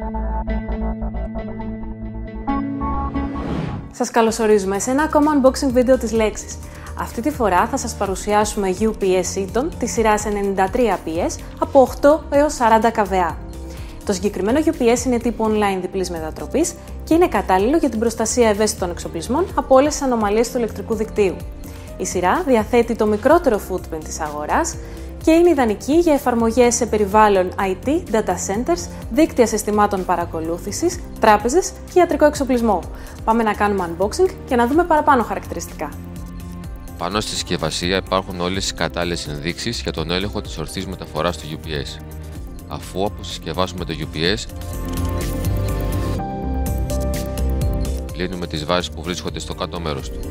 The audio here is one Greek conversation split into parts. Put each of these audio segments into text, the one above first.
Σας καλωσορίζουμε σε ένα ακόμα unboxing βίντεο της Lexis. Αυτή τη φορά θα σας παρουσιάσουμε UPS Eaton της σειράς 93PS από 8 έως 40 kVA. Το συγκεκριμένο UPS είναι τύπου online διπλής μετατροπής και είναι κατάλληλο για την προστασία ευαίσθητων εξοπλισμών από όλες τις ανομαλίες του ηλεκτρικού δικτύου. Η σειρά διαθέτει το μικρότερο footprint της αγοράς και είναι ιδανική για εφαρμογές σε περιβάλλον IT, data centers, δίκτυα συστημάτων παρακολούθησης, τράπεζες και ιατρικό εξοπλισμό. Πάμε να κάνουμε unboxing και να δούμε παραπάνω χαρακτηριστικά. Πάνω στη συσκευασία υπάρχουν όλες οι κατάλληλες ενδείξεις για τον έλεγχο της ορθής μεταφοράς του UPS. Αφού αποσυσκευάσουμε το UPS, λύνουμε τις βάσεις που βρίσκονται στο κάτω μέρος του.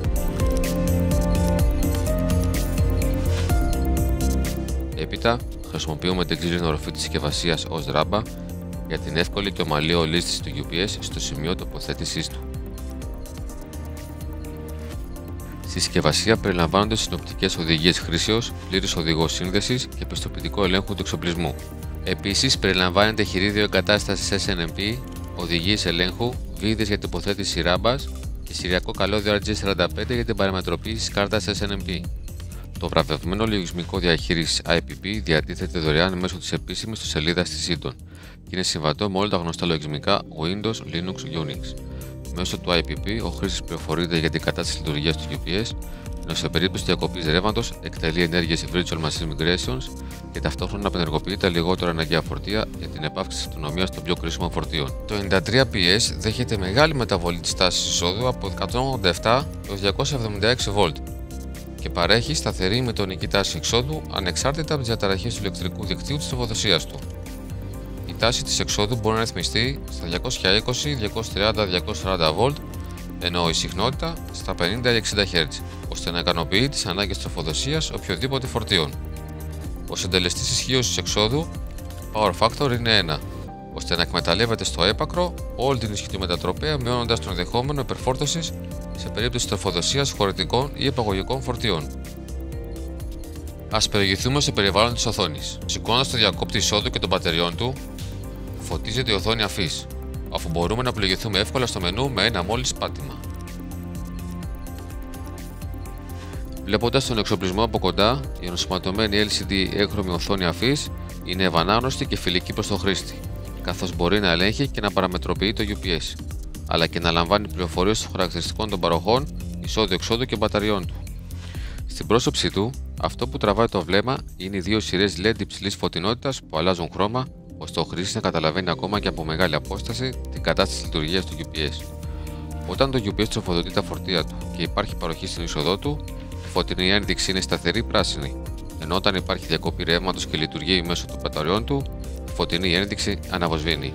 Έπειτα, χρησιμοποιούμε την ξύλινη οροφή της συσκευασίας ως ράμπα για την εύκολη και ομαλή ολίσθηση του UPS στο σημείο τοποθέτησής του. Στη συσκευασία περιλαμβάνονται συνοπτικές οδηγίες χρήσεως, πλήρης οδηγός σύνδεσης και πιστοποιητικό ελέγχου του εξοπλισμού. Επίσης, περιλαμβάνεται χειρίδιο εγκατάστασης SNMP, οδηγίες ελέγχου, βίδες για τοποθέτηση ράμπας και σηριακό καλώδιο RJ45 για την παραμετροποίηση της κάρτας SNMP. Το βραβευμένο λογισμικό διαχείρισης IPP διατίθεται δωρεάν μέσω της επίσημης ιστοσελίδας της Eaton και είναι συμβατό με όλα τα γνωστά λογισμικά Windows, Linux, Unix. Μέσω του IPP, ο χρήστης πληροφορείται για την κατάσταση λειτουργίας του UPS, ενώ σε περίπτωση διακοπής ρεύματος εκτελεί ενέργειες Virtual Machine Migrations και ταυτόχρονα απενεργοποιεί τα λιγότερα αναγκαία φορτία για την επάυξη της αυτονομίας των πιο κρίσιμων φορτίων. Το 93PS δέχεται μεγάλη μεταβολή της τάσης εισόδου από 187 έως 276 V και παρέχει σταθερή μητωνική τάση εξόδου ανεξάρτητα από τις διαταραχές του ηλεκτρικού δικτύου της τροφοδοσίας του. Η τάση της εξόδου μπορεί να ρυθμιστεί στα 220, 230, 240 V, ενώ η συχνότητα στα 50 ή 60 Hz, ώστε να ικανοποιεί τις ανάγκες τροφοδοσίας οποιοδήποτε φορτίων. Ο συντελεστής ισχύως της εξόδου Power Factor είναι 1, ώστε να εκμεταλλεύεται στο έπακρο όλη την ισχύ του μετατροπέα, μειώνοντας τον ενδεχόμενο υπερφόρτωσης σε περίπτωση τροφοδοσίας χωρητικών ή επαγωγικών φορτίων. Ας περιηγηθούμε στο περιβάλλον της οθόνης. Σηκώνοντας το διακόπτη εισόδου και των μπατεριών του, φωτίζεται η οθόνη αφής, αφού μπορούμε να πληγηθούμε εύκολα στο μενού με ένα μόλις πάτημα. Βλέποντας τον εξοπλισμό από κοντά, η ενσωματωμένη LCD έγχρωμη οθόνη αφής είναι ευανάγνωστη και φιλική προς τον χρήστη, καθώς μπορεί να ελέγχει και να παραμετροποιεί το UPS, αλλά και να λαμβάνει πληροφορίες των χαρακτηριστικών των παροχών, εισόδου-εξόδου και μπαταριών του. Στην πρόσωψή του, αυτό που τραβάει το βλέμμα είναι οι δύο σειρές LED υψηλής φωτεινότητας που αλλάζουν χρώμα, ώστε ο χρήστης να καταλαβαίνει ακόμα και από μεγάλη απόσταση την κατάσταση λειτουργίας του UPS. Όταν το UPS τροφοδοτεί τα φορτία του και υπάρχει παροχή στην είσοδό του, η φωτεινή ένδειξη είναι σταθερή πράσινη, ενώ όταν υπάρχει διακοπή ρεύματος και λειτουργεί μέσω των μπαταριών του, η φωτεινή ένδειξη αναβοσβήνει.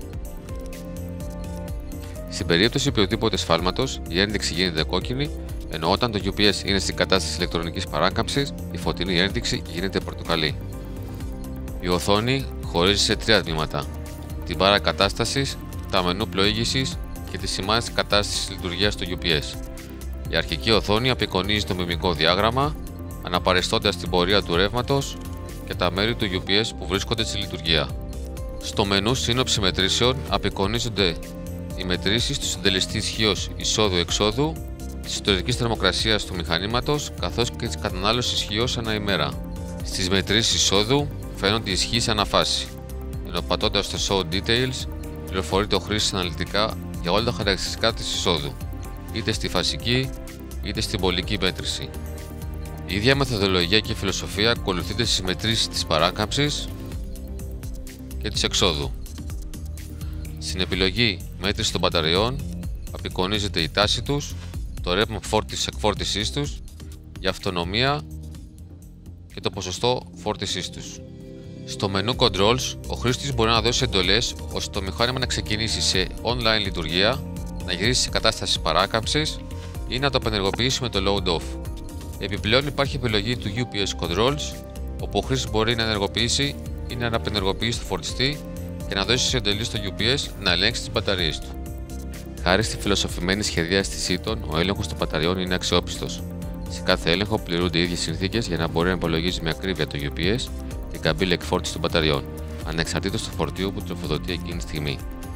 Στην περίπτωση οποιοδήποτε σφάλματος, η ένδειξη γίνεται κόκκινη, ενώ όταν το UPS είναι στην κατάσταση ηλεκτρονικής παράκαμψης, η φωτεινή ένδειξη γίνεται πορτοκαλί. Η οθόνη χωρίζει σε τρία τμήματα: την μπάρα κατάστασης, τα μενού πλοήγησης και τη σημάδι κατάστασης λειτουργίας του UPS. Η αρχική οθόνη απεικονίζει το μιμικό διάγραμμα, αναπαριστώντας την πορεία του ρεύματος και τα μέρη του UPS που βρίσκονται στη λειτουργία. Στο μενού σύνοψη μετρήσεων απεικονίζονται οι μετρήσεις του συντελεστή ισχύως εισόδου-εξόδου, της εσωτερικής θερμοκρασίας του μηχανήματος καθώς και της κατανάλωσης ισχύως ανά ημέρα. Στις μετρήσεις εισόδου φαίνονται οι ισχύεις ανά φάση, ενώ πατώντας στο Show Details πληροφορείται ο χρήστης αναλυτικά για όλα τα χαρακτηριστικά της εισόδου, είτε στη φασική είτε στην πολική μέτρηση. Η ίδια μεθοδολογία και φιλοσοφία ακολουθείται στις μετρήσεις της παράκαμψης και της εξόδου. Στην επιλογή μέτρηση των μπαταριών απεικονίζεται η τάση τους, το ρεύμα φόρτισης-εκφόρτισής τους, η αυτονομία και το ποσοστό φόρτισής τους. Στο μενού Controls, ο χρήστης μπορεί να δώσει εντολές ώστε το μηχάνημα να ξεκινήσει σε online λειτουργία, να γυρίσει σε κατάσταση παράκαμψης ή να το απενεργοποιήσει με το Load Off. Επιπλέον υπάρχει επιλογή του UPS Controls, όπου ο χρήστης μπορεί να ενεργοποιήσει ή να απενεργοποιήσει το φορτιστή και να δώσει εντολή στο UPS να ελέγξει τις μπαταρίες του. Χάρη στη φιλοσοφημένη σχεδίαση της Eaton, ο έλεγχος των μπαταριών είναι αξιόπιστος. Σε κάθε έλεγχο πληρούνται οι ίδιες συνθήκες για να μπορεί να υπολογίζει με ακρίβεια το UPS την καμπύλη εκφόρτισης των μπαταριών, ανεξαρτήτως του φορτίου που τροφοδοτεί εκείνη τη στιγμή.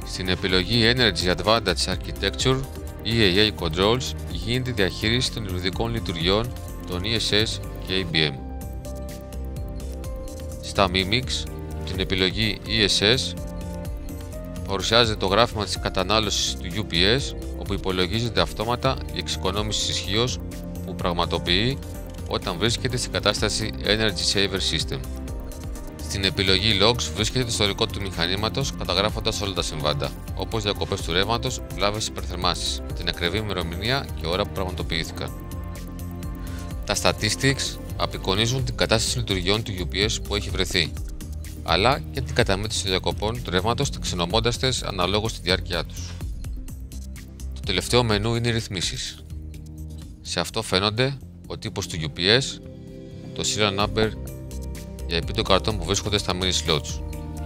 Στην επιλογή Energy Advantage Architecture EAA Controls γίνεται η διαχείριση των υβριδικών λειτουργιών των ESS και ABM. Στα Mimics, την επιλογή ESS, παρουσιάζεται το γράφημα της κατανάλωσης του UPS, όπου υπολογίζεται αυτόματα η εξοικονόμηση ισχύως που πραγματοποιεί όταν βρίσκεται στην κατάσταση Energy Saver System. Στην επιλογή Logs βρίσκεται το ιστορικό του μηχανήματος καταγράφοντας όλα τα συμβάντα, όπως διακοπές του ρεύματος, βλάβες, υπερθερμάσεις, την ακριβή ημερομηνία και ώρα που πραγματοποιήθηκαν. Τα Statistics απεικονίζουν την κατάσταση λειτουργιών του UPS που έχει βρεθεί, αλλά και την καταμέτρηση των διακοπών του ρεύματος ταξινομώντας τες αναλόγως στη διάρκεια τους. Το τελευταίο μενού είναι οι ρυθμίσεις. Σε αυτό φαίνονται ο τύπος του UPS, το serial number για επί των καρτών που βρίσκονται στα mini slots.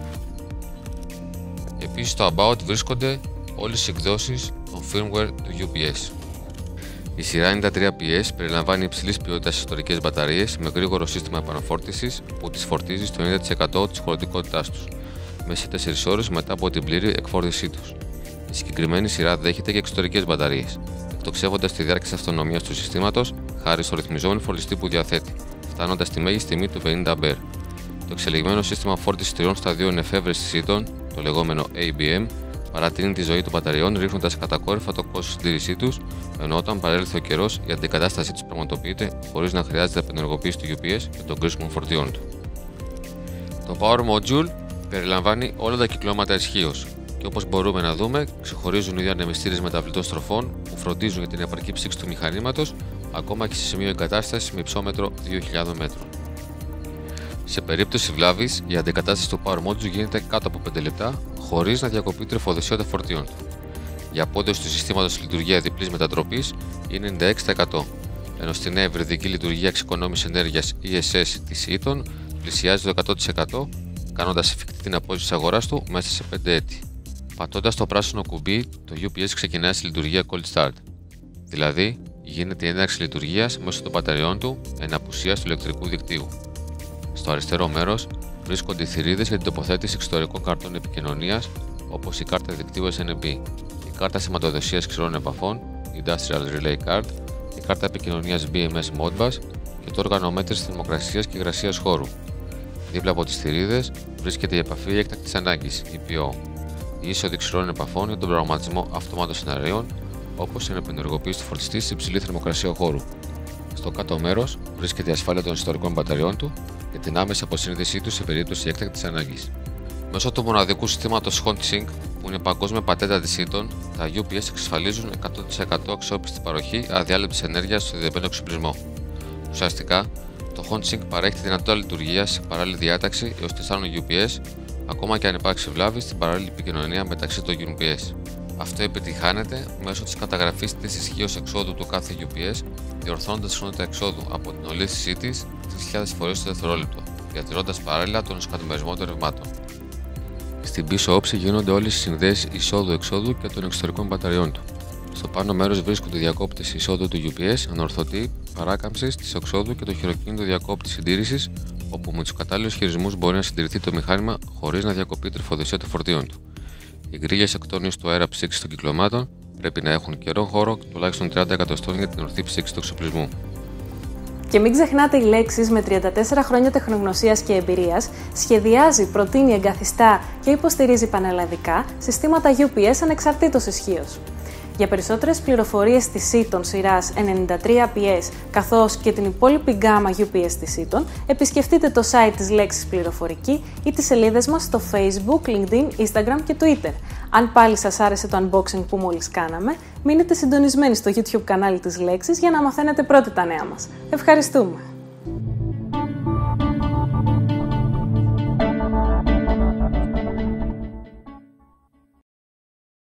Επίσης στο About βρίσκονται όλες οι εκδόσεις των firmware του UPS. Η σειρά 93PS περιλαμβάνει υψηλής ποιότητας ιστορικές μπαταρίες με γρήγορο σύστημα επαναφόρτισης που τις φορτίζει στο 90% της χωρητικότητάς τους μέσα σε 4 ώρες μετά από την πλήρη εκφόρτισή τους. Η συγκεκριμένη σειρά δέχεται και εξωτερικές μπαταρίες, εκτοξεύοντας τη διάρκεια της αυτονομίας του συστήματος χάρη στο ρυθμιζόμενο φορτιστή που διαθέτει, φτάνοντας στη μέγιστη τιμή του 50 A. Το εξελιγμένο σύστημα φόρτισης 3 σταδίων εφεύρεσης ήττων, το λεγόμενο ABM, παρατείνει τη ζωή των μπαταριών ρίχνοντας κατακόρυφα το κόστος συντήρησή τους, ενώ όταν παρέλθει ο καιρός η αντικατάστασή τους πραγματοποιείται χωρίς να χρειάζεται απενεργοποίηση του UPS και των κρίσιμων φορτίων του. Το Power Module περιλαμβάνει όλα τα κυκλώματα ισχύως και όπως μπορούμε να δούμε, ξεχωρίζουν οι διανεμιστήρες μεταβλητών στροφών που φροντίζουν για την επαρκή ψήξη του μηχανήματος ακόμα και σε σημείο εγκατάστασης με υψόμετρο 2.000 μέτρων. Σε περίπτωση βλάβης, η αντικατάσταση του Power Module γίνεται κάτω από 5 λεπτά, χωρίς να διακοπεί η τροφοδοσία των φορτίων του. Η απόδοση του συστήματος λειτουργία διπλής μετατροπής είναι 96%, ενώ στη νέα υβριδική λειτουργία εξοικονόμησης ενέργειας ESS της Eaton πλησιάζει το 100%, κάνοντας εφικτή την απόσυρση της αγοράς του μέσα σε 5 έτη. Πατώντας το πράσινο κουμπί, το UPS ξεκινάει στη λειτουργία Cold Start, δηλαδή γίνεται η έναρξη λειτουργίας μέσω των μπαταριών του εν απουσίας του ηλεκτρικού δικτύου. Στο αριστερό μέρος βρίσκονται οι θηρίδες για την τοποθέτηση εξωτερικών καρτών επικοινωνίας όπως η κάρτα δικτύου SNMP, η κάρτα σηματοδοσίας ξηρών επαφών, Industrial Relay Card, η κάρτα επικοινωνίας BMS Modbus και το όργανο μέτρησης θερμοκρασίας και υγρασίας χώρου. Δίπλα από τις θηρίδες βρίσκεται η επαφή έκτακτης ανάγκης, EPO, η είσοδη ξηρών επαφών για τον προγραμματισμό αυτομάτων σεναρίων όπως η ενεργοποίηση του φορτιστή σε υψηλή θερμοκρασία χώρου. Στο κάτω μέρος βρίσκεται η ασφάλεια των ιστορικών μπαταριών του και την άμεση αποσύνδεσή του σε περίπτωση έκτακτης ανάγκης. Μέσω του μοναδικού συστήματος HoldSync, που είναι παγκόσμια πατέντα της Eaton, τα UPS εξασφαλίζουν 100% αξιόπιστη παροχή αδιάλειπτης ενέργειας στο δεδομένο εξοπλισμό. Ουσιαστικά, το HoldSync παρέχει τη δυνατότητα λειτουργίας σε παράλληλη διάταξη έως 4 UPS, ακόμα και αν υπάρξει βλάβη στην παράλληλη επικοινωνία μεταξύ των UPS. Αυτό επιτυγχάνεται μέσω της καταγραφής της ισχύως εξόδου του κάθε UPS, διορθώνοντας τη συχνότητα εξόδου από την ολίσθησή της 3.000 φορές το δευτερόλεπτο, διατηρώντας παράλληλα τον σκατομερισμό των ρευμάτων. Στην πίσω όψη γίνονται όλες οι συνδέσεις εισόδου-εξόδου και των εξωτερικών μπαταριών του. Στο πάνω μέρος βρίσκονται οι διακόπτες εισόδου του UPS, ανορθωτή, παράκαμψης της εξόδου και το χειροκίνητο διακόπτη συντήρησης, όπου με τους κατάλληλους χειρισμούς μπορεί να συντηρηθεί το μηχάνημα χωρίς να διακοπεί η τροφοδοσία των φορτίων του. Οι γκρίλιες εκτόνιους του αέρα ψήξης των κυκλωμάτων πρέπει να έχουν καιρό χώρο τουλάχιστον 30 εκατοστών για την ορθή ψήξη του εξοπλισμού. Και μην ξεχνάτε οι Lexis με 34 χρόνια τεχνογνωσίας και εμπειρίας σχεδιάζει, προτείνει, εγκαθιστά και υποστηρίζει πανελλαδικά συστήματα UPS ανεξαρτήτως ισχύως. Για περισσότερες πληροφορίες της Eaton σειράς 93PS καθώς και την υπόλοιπη γκάμα UPS της Eaton, επισκεφτείτε το site της Lexis Πληροφορική ή τις σελίδες μας στο Facebook, LinkedIn, Instagram και Twitter. Αν πάλι σας άρεσε το unboxing που μόλις κάναμε, μείνετε συντονισμένοι στο YouTube κανάλι της Lexis για να μαθαίνετε πρώτοι τα νέα μας. Ευχαριστούμε!